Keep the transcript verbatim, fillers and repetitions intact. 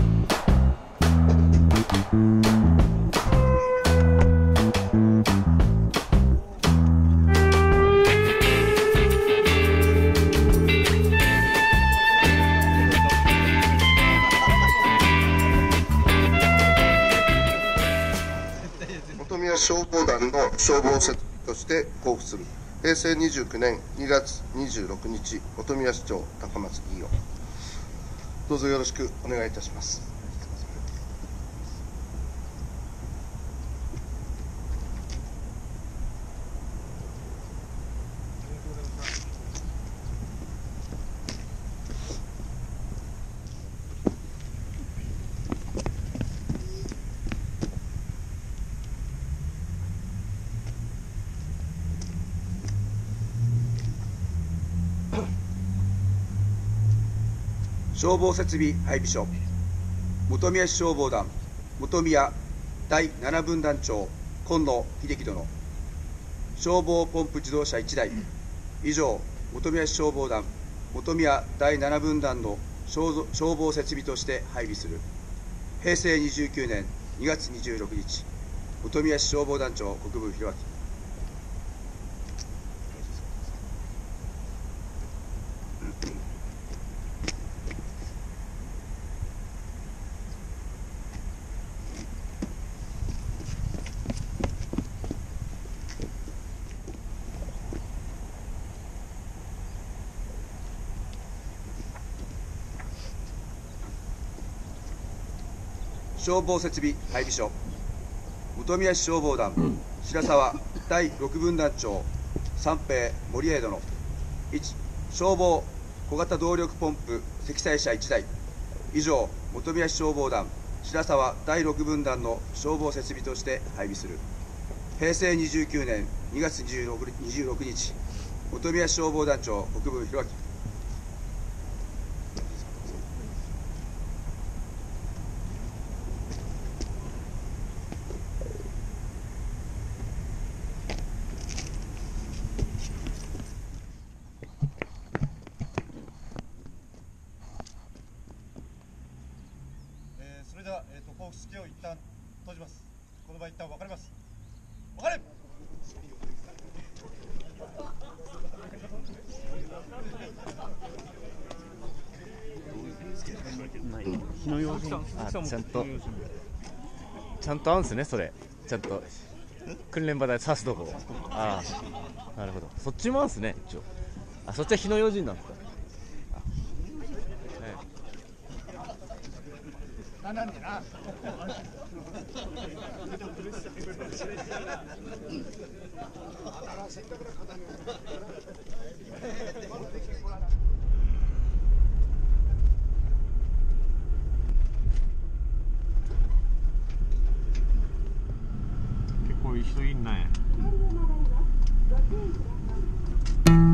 本宮消防団の消防設備として交付する平成にじゅうきゅうねんにがつにじゅうろくにち、本宮市長高松議員をどうぞよろしくお願いいたします。 消防設備配備所、本宮市消防団本宮だいなな分団長今野秀樹殿、消防ポンプ自動車いちだい、以上、本宮市消防団本宮だいなな分団の消防設備として配備する平成にじゅうきゅうねんにがつにじゅうろくにち、本宮市消防団長国分弘明。消防設備配備所、本宮市消防団白沢だいろく分団長三平森江殿、いち消防小型動力ポンプ積載車いちだい、以上、本宮市消防団白沢だいろく分団の消防設備として配備する平成にじゅうきゅうねんにがつにじゅうろくにち、本宮市消防団長国分弘明。 それでは、えー、と交付式を一旦閉じます。この場一旦分かれます。分かれ。 火の用心、あ、ちゃんとちゃんと合うんですね、それちゃんと訓練場で刺すとこ。ああ、なるほど、そっちも合うんですね、一応。あ、そっちは火の用心なんですか。 なんでな。結構いい人いんね。